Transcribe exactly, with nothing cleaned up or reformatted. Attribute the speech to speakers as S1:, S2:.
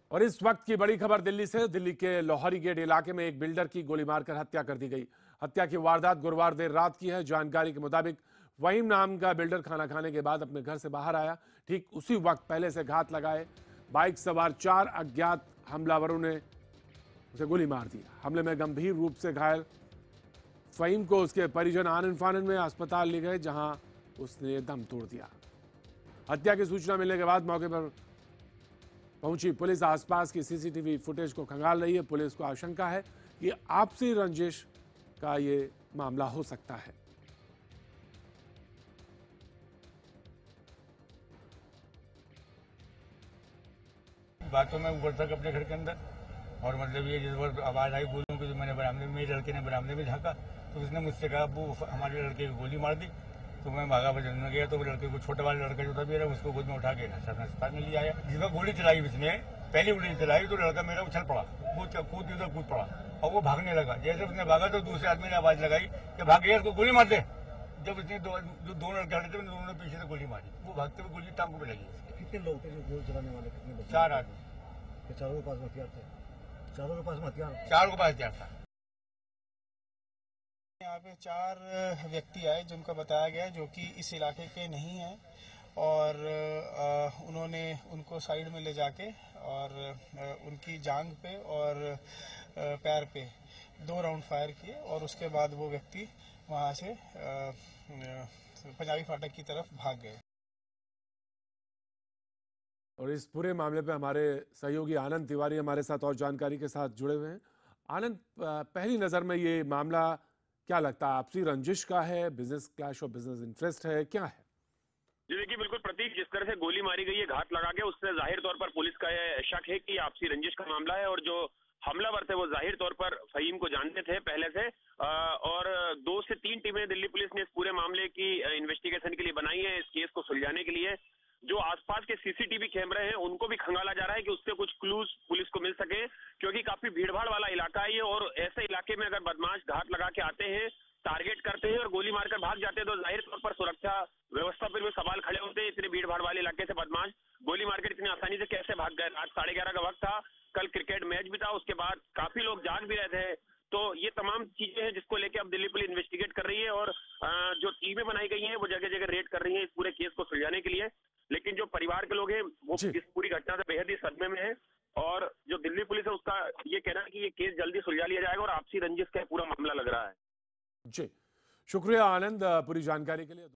S1: और इस वक्त की बड़ी खबर दिल्ली से। दिल्ली के लोहरी गेट इलाके में एक बिल्डर की गोली मारकर हत्या कर दी गई। हत्या की वारदात गुरुवार देर रात की है। जानकारी के मुताबिक वहीम नाम का बिल्डर खाना खाने के बाद अपने घर से बाहर आया। ठीक उसी वक्त पहले से घात लगाए बाइक सवार चार अज्ञात हमलावरों ने उसे गोली मार दी। हमले में गंभीर रूप से घायल फहीम को उसके परिजन आनन फानन में अस्पताल ले गए, जहां उसने दम तोड़ दिया। हत्या की सूचना मिलने के बाद मौके पर पहुंची पुलिस आसपास की सीसीटीवी फुटेज को खंगाल रही है। पुलिस को आशंका है कि आपसी रंजिश का ये मामला हो सकता है।
S2: बात तो मैं ऊपर तक अपने घर के अंदर, और मतलब ये जिस बार आवाज आई गोलियों की, तो मैंने बरामदे में, मेरे लड़के ने बरामदे में झांका तो उसने मुझसे कहा वो हमारे लड़के की गोली मार दी। तो मैं भागा बजन में गया तो लड़के को, छोटा वाला लड़का जो था मेरा, उसको गोद में उठा के अस्पताल में लिया आया। जिसका गोली चलाई उसने पहली गोली चलाई तो लड़का मेरा उछल पड़ा, कूद कूद उधर कूद पड़ा और वो भागने लगा। जैसे उसने भागा तो दूसरे आदमी ने आवाज लगाई कि भाग गया, उसको गोली मार दे। जब उसने दो, जो दोनों लड़के हटे थे, दोनों ने पीछे से गोली मारी। वो भागते हुए गोली टांग को भी लगी।
S3: कितने लोग थे जो गोली चलाने वाले? कितने?
S2: चार आदमी।
S3: चारों के पास हथियार थे? चारों के पास हथियार
S2: चारों के पास हथियार था।
S4: यहाँ पे चार व्यक्ति आए जिनका बताया गया जो कि इस इलाके के नहीं हैं, और आ, उन्होंने उनको साइड में ले जाके और आ, उनकी जांघ पे और आ, पैर पे दो राउंड फायर किए और उसके बाद वो व्यक्ति वहाँ से आ, आ, पंजाबी फाटक की तरफ भाग गए।
S1: और इस पूरे मामले पे हमारे सहयोगी आनंद तिवारी हमारे साथ और जानकारी के साथ जुड़े हुए हैं। आनंद, पहली नजर में ये मामला क्या लगता है, आपसी रंजिश का है, बिजनेस क्लैश और बिजनेस इंटरेस्ट है, क्या है?
S5: जी देखिए, बिल्कुल प्रतीक, जिस तरह से गोली मारी गई है घात लगा के, उससे जाहिर तौर पर पुलिस का यह शक है कि आपसी रंजिश का मामला है। और जो हमलावर थे वो जाहिर तौर पर फहीम को जानते थे पहले से। और दो से तीन टीमें दिल्ली पुलिस ने इस पूरे मामले की इन्वेस्टिगेशन के लिए बनाई है, इस केस को सुलझाने के लिए। जो आसपास के सीसीटीवी कैमरे हैं उनको भी खंगाला जा रहा है कि उससे कुछ क्लूज पुलिस को मिल सके, क्योंकि काफी भीड़भाड़ वाला इलाका है ये। और ऐसे इलाके में अगर बदमाश घात लगा के आते हैं, टारगेट करते हैं और गोली मारकर भाग जाते हैं, तो जाहिर तौर पर सुरक्षा व्यवस्था पर भी सवाल खड़े होते हैं। इतने भीड़ भाड़ वाले इलाके से बदमाश गोली मारकर इतनी आसानी से कैसे भाग गए? रात साढ़े ग्यारह का वक्त था, कल क्रिकेट मैच भी था, उसके बाद काफी लोग जाग भी रहे थे। तो ये तमाम चीजें हैं जिसको लेकर अब दिल्ली पुलिस इन्वेस्टिगेट कर रही है, और जो टीमें बनाई गई हैं वो जगह जगह रेड कर रही हैं इस पूरे केस को सुलझाने के लिए। लेकिन जो परिवार के लोग हैं वो इस पूरी घटना से बेहद ही सदमे में है, और जो दिल्ली पुलिस है उसका ये कहना है कि ये केस जल्दी सुलझा लिया जाएगा और आपसी रंजिश का पूरा मामला लग रहा है।
S1: जी, शुक्रिया आनंद पूरी जानकारी के लिए।